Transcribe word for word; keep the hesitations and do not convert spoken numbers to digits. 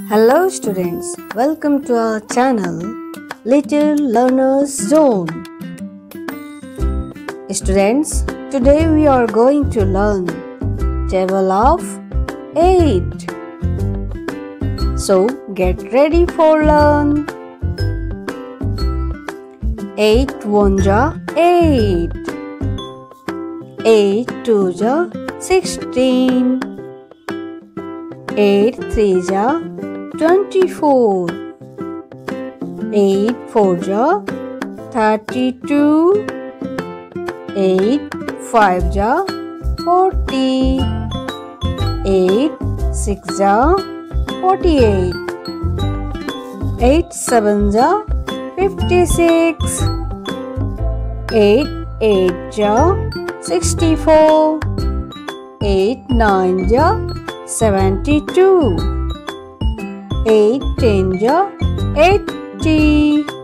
Hello students, welcome to our channel Little Learners Zone. Students, today we are going to learn table of eight. So get ready for learn. eight one ja eight. eight two ja sixteen. eight three ja twenty-four. eight four ja thirty-two. eight five ja forty. eight six ja forty-eight. eight seven ja fifty-six. eight eight ja sixty-four. eight nine ja seventy-two. eight ten ja eighty.